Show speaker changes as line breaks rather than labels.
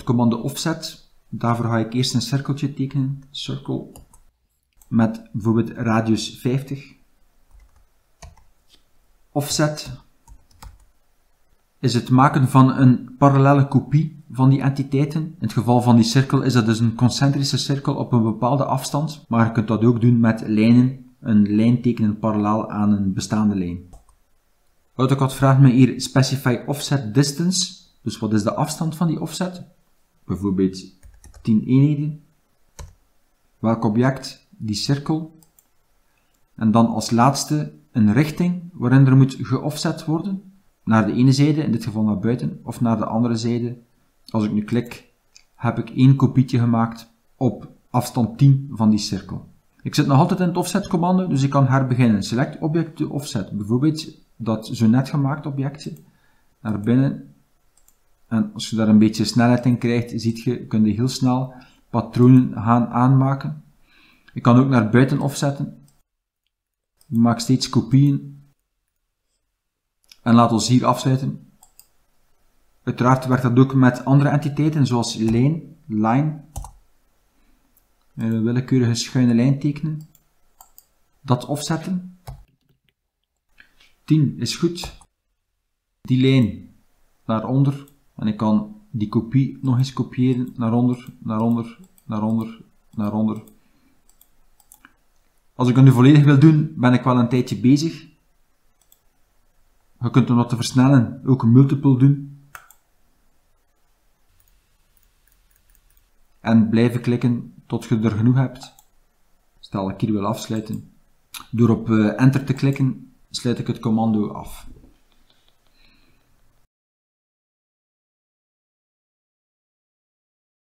het commando offset. Daarvoor ga ik eerst een cirkeltje tekenen. Circle. Met bijvoorbeeld radius 50. Offset is het maken van een parallele kopie van die entiteiten. In het geval van die cirkel is dat dus een concentrische cirkel op een bepaalde afstand. Maar je kunt dat ook doen met lijnen. Een lijn tekenen parallel aan een bestaande lijn. AutoCAD vraagt me hier specify offset distance. Dus wat is de afstand van die offset? Bijvoorbeeld 10 eenheden. Welk object? Die cirkel. En dan als laatste een richting waarin er moet geoffset worden. Naar de ene zijde, in dit geval naar buiten, of naar de andere zijde. Als ik nu klik, heb ik één kopietje gemaakt op afstand 10 van die cirkel. Ik zit nog altijd in het offset commando, dus ik kan herbeginnen. Select object to offset. Bijvoorbeeld dat zo net gemaakt objectje. Naar binnen. En als je daar een beetje snelheid in krijgt, ziet je, kun je heel snel patronen gaan aanmaken. Ik kan ook naar buiten offsetten. Ik maak steeds kopieën. En laat ons hier afsluiten. Uiteraard werkt dat ook met andere entiteiten, zoals line. Een willekeurige schuine lijn tekenen. Dat offsetten. 10 is goed. Die lijn naar onder. En ik kan die kopie nog eens kopiëren naar onder, naar onder, naar onder, naar onder. Als ik het nu volledig wil doen, ben ik wel een tijdje bezig. Je kunt om dat te versnellen ook een multiple doen. En blijven klikken tot je er genoeg hebt. Stel ik hier wil afsluiten. Door op enter te klikken sluit ik het commando af.